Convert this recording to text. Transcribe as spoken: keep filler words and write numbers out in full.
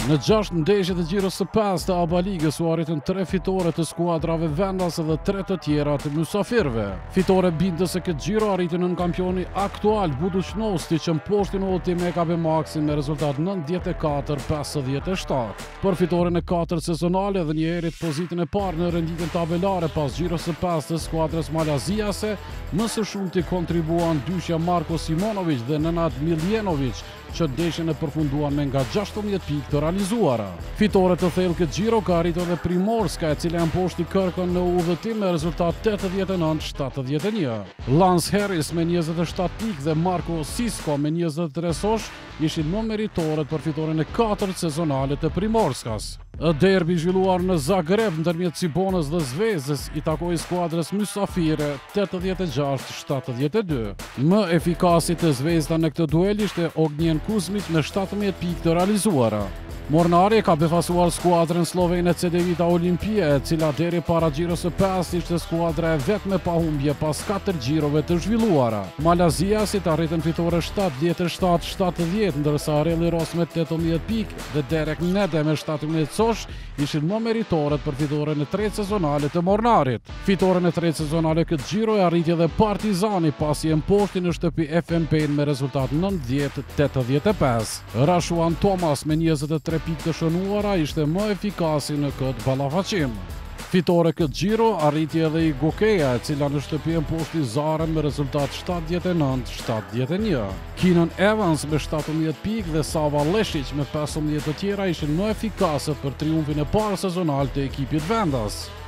Në gjashtë ndeshje të Gjiros së pesë të ABA Ligës u arritën tre fitore të skuadrave vendas dhe tre të tjera të mysafirëve. Fitore bindës se këtë Gjiro arritën në kampioni aktual Budućnosti që mposhtin Ultim E K B Maxin me rezultat nëntëdhjetë e katër pesëdhjetë e shtatë. Për fitoren e katërt sezonale dhe një erit pozitën e parë në renditjen tabelare pas Gjiros së pesë të skuadrës malaziase, më së shumti kontribuan dyshja Marko Simonović dhe Nenad Miljenović, që ndeshjen e përfunduan me nga gjashtëdhjetë pikë të realizuara. Fitore të thellë këtë Gjiro ka arritur edhe Primorska, e cila mposhti Kërkën në udhëtim me rezultat tetëdhjetë e nëntë shtatëdhjetë e një. Lance Harris me njëzet e shtatë pikë dhe Marko Sisko me njëzet e tre sosh ishin më meritorët për fitoren e katërt sezonale të Primorskas. Derbi zhvilluar në Zagreb ndërmjet Cibonës dhe Zvezdës i takoi skuadrës mysafire tetëdhjetë e gjashtë shtatëdhjetë e dy. Më efikasi të Zvezda në këtë duel ishte Ognjen Kuzmić me shtatëdhjetë pikë të realizuara. Mornari ka befasuar skuadrën slovene Cedevita Olimpia, e cila deri para Gjiros së pesë ishte skuadra e vetme pa humbje pas katër gjirove të zhvilluara. Malaziasit arritën fitore shtatëdhjetë e shtatë shtatëdhjetë, ndërsa Arelli Ros me tetëmbëdhjetë pikë dhe Derek Nede me shtatëmbëdhjetë sosh ishin më meritorët për fitoren e tretë sezonale të Mornarit. Fitoren e tretë sezonale këtë Gjiro e arriti edhe Partizani pasi e mposhti në shtëpi F M P-n me rezultat nëntëdhjetë tetëdhjetë e pesë. Rashuan Thomas me njëzet e tre pikë të shënuara ishte më efikasi në këtë ballafaqim. Fitore këtë Gjiro arriti edhe i Gokeja, e cila në shtëpi e mposhti Zaren me rezultat shtatëdhjetë e nëntë shtatëdhjetë e një. Keenan Evans me shtatëmbëdhjetë pikë dhe Sava Leshić me pesëmbëdhjetë të tjera ishin më efikasët për triumfin e parë sezonal të ekipit vendas.